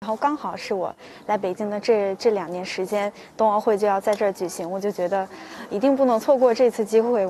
然后刚好是我来北京的这2年时间，冬奥会就要在这儿举行，我就觉得一定不能错过这次机会。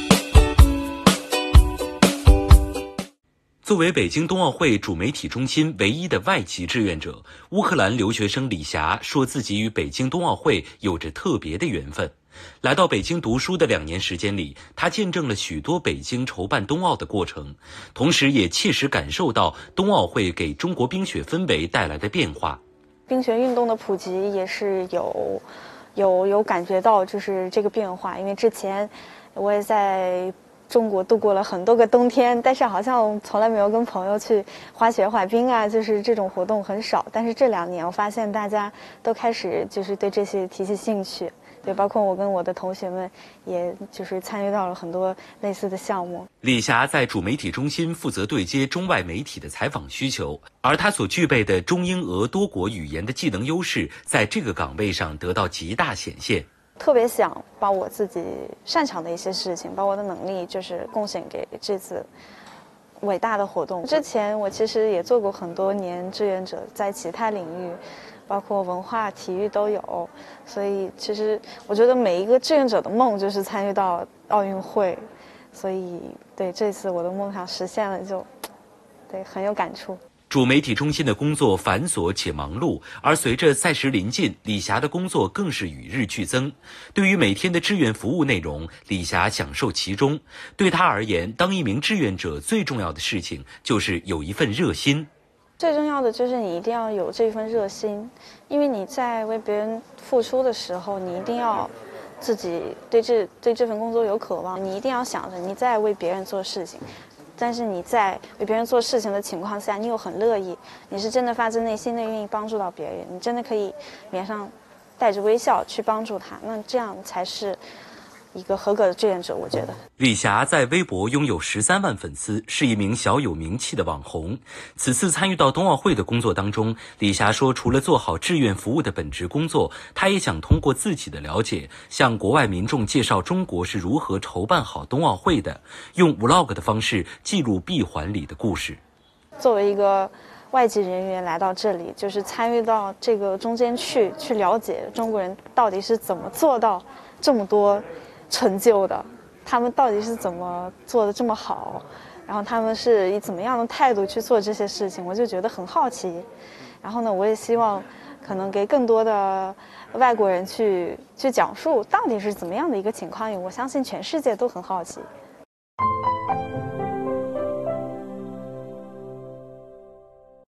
作为北京冬奥会主媒体中心唯一的外籍志愿者，乌克兰留学生李霞说自己与北京冬奥会有着特别的缘分。来到北京读书的2年时间里，他见证了许多北京筹办冬奥的过程，同时也切实感受到冬奥会给中国冰雪氛围带来的变化。 冰雪运动的普及也是有感觉到就是这个变化，因为之前我也在中国度过了很多个冬天，但是好像从来没有跟朋友去滑雪滑冰啊，就是这种活动很少。但是这2年我发现大家都开始就是对这些提起兴趣，对，包括我跟我的同学们也就是参与到了很多类似的项目。 李霞在主媒体中心负责对接中外媒体的采访需求，而她所具备的中英俄多国语言的技能优势在这个岗位上得到极大显现。 特别想把我自己擅长的一些事情，把我的能力就是贡献给这次伟大的活动。之前我其实也做过很多年志愿者，在其他领域，包括文化、体育都有。所以其实我觉得每一个志愿者的梦就是参与到奥运会，所以对这次我的梦想实现了，就对很有感触。 主媒体中心的工作繁琐且忙碌，而随着赛时临近，李霞的工作更是与日俱增。对于每天的志愿服务内容，李霞享受其中。对她而言，当一名志愿者最重要的事情就是有一份热心。 最重要的就是你一定要有这份热心，因为你在为别人付出的时候，你一定要自己对这份工作有渴望，你一定要想着你在为别人做事情。但是你在为别人做事情的情况下，你又很乐意，你是真的发自内心的愿意帮助到别人，你真的可以脸上带着微笑去帮助他，那这样才是一个合格的志愿者，我觉得。 李霞在微博拥有13万粉丝，是一名小有名气的网红。此次参与到冬奥会的工作当中，李霞说，除了做好志愿服务的本职工作，她也想通过自己的了解，向国外民众介绍中国是如何筹办好冬奥会的，用 vlog 的方式记录闭环里的故事。 作为一个外籍人员来到这里，就是参与到这个中间去了解中国人到底是怎么做到这么多成就的，他们到底是怎么做的这么好，然后他们是以怎么样的态度去做这些事情，我就觉得很好奇。然后呢，我也希望可能给更多的外国人去讲述到底是怎么样的一个情况，因为我相信全世界都很好奇。